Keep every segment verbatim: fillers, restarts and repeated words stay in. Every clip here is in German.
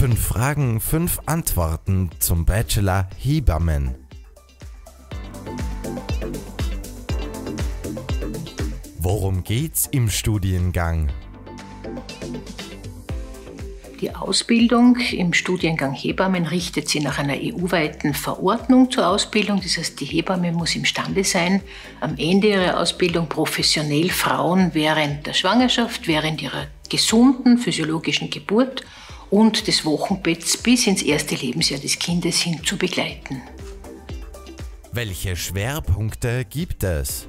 Fünf Fragen, fünf Antworten zum Bachelor Hebammen. Worum geht's im Studiengang? Die Ausbildung im Studiengang Hebammen richtet sich nach einer E U-weiten Verordnung zur Ausbildung. Das heißt, die Hebamme muss imstande sein, am Ende ihrer Ausbildung professionell Frauen während der Schwangerschaft, während ihrer gesunden physiologischen Geburt und des Wochenbetts bis ins erste Lebensjahr des Kindes hin zu begleiten. Welche Schwerpunkte gibt es?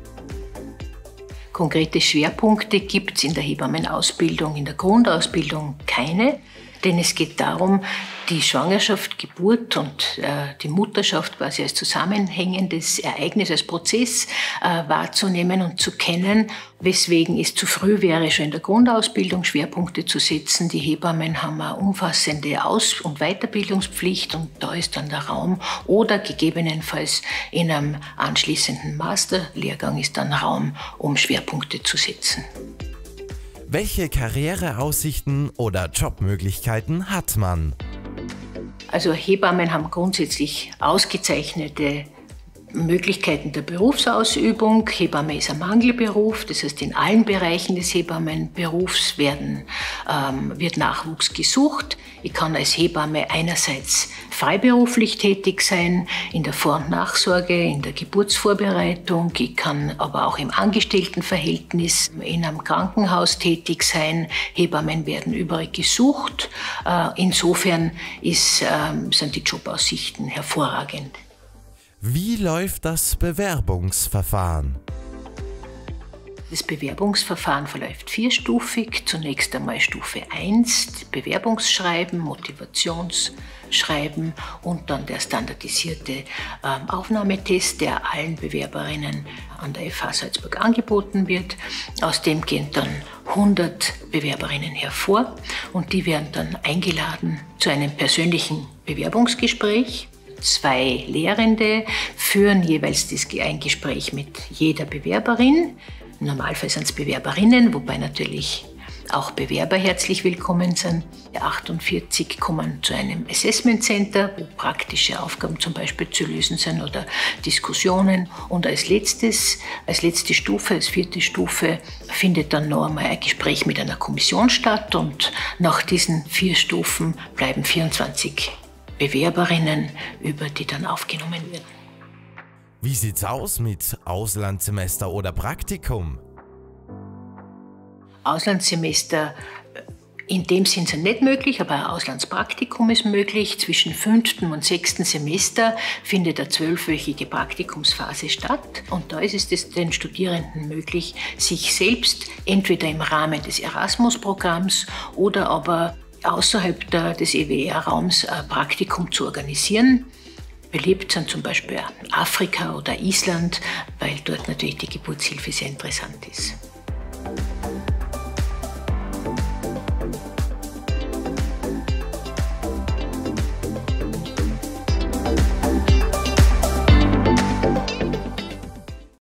Konkrete Schwerpunkte gibt es in der Hebammenausbildung, in der Grundausbildung keine, denn es geht darum, die Schwangerschaft, Geburt und äh, die Mutterschaft quasi als zusammenhängendes Ereignis, als Prozess äh, wahrzunehmen und zu kennen, weswegen es zu früh wäre, schon in der Grundausbildung Schwerpunkte zu setzen. Die Hebammen haben eine umfassende Aus- und Weiterbildungspflicht und da ist dann der Raum oder gegebenenfalls in einem anschließenden Masterlehrgang ist dann Raum, um Schwerpunkte zu setzen. Welche Karriereaussichten oder Jobmöglichkeiten hat man? Also Hebammen haben grundsätzlich ausgezeichnete Möglichkeiten der Berufsausübung. Hebamme ist ein Mangelberuf, das heißt in allen Bereichen des Hebammenberufs werden, ähm, wird Nachwuchs gesucht. Ich kann als Hebamme einerseits freiberuflich tätig sein, in der Vor- und Nachsorge, in der Geburtsvorbereitung. Ich kann aber auch im Angestelltenverhältnis in einem Krankenhaus tätig sein. Hebammen werden überall gesucht. Äh, insofern ist, äh, sind die Jobaussichten hervorragend. Wie läuft das Bewerbungsverfahren? Das Bewerbungsverfahren verläuft vierstufig. Zunächst einmal Stufe eins, Bewerbungsschreiben, Motivationsschreiben und dann der standardisierte ähm, Aufnahmetest, der allen Bewerberinnen an der F H Salzburg angeboten wird. Aus dem gehen dann hundert Bewerberinnen hervor und die werden dann eingeladen zu einem persönlichen Bewerbungsgespräch. Zwei Lehrende führen jeweils das, ein Gespräch mit jeder Bewerberin. Im Normalfall sind es Bewerberinnen, wobei natürlich auch Bewerber herzlich willkommen sind. achtundvierzig kommen zu einem Assessment Center, wo praktische Aufgaben zum Beispiel zu lösen sind oder Diskussionen. Und als letztes, als letzte Stufe, als vierte Stufe, findet dann noch einmal ein Gespräch mit einer Kommission statt. Und nach diesen vier Stufen bleiben vierundzwanzig Bewerberinnen, über die dann aufgenommen werden. Wie sieht's aus mit Auslandssemester oder Praktikum? Auslandssemester in dem Sinn sind nicht möglich, aber ein Auslandspraktikum ist möglich. Zwischen fünften und sechsten Semester findet eine zwölfwöchige Praktikumsphase statt. Und da ist es den Studierenden möglich, sich selbst entweder im Rahmen des Erasmus-Programms oder aber außerhalb der, des E W R-Raums ein Praktikum zu organisieren. Beliebt sind zum Beispiel Afrika oder Island, weil dort natürlich die Geburtshilfe sehr interessant ist.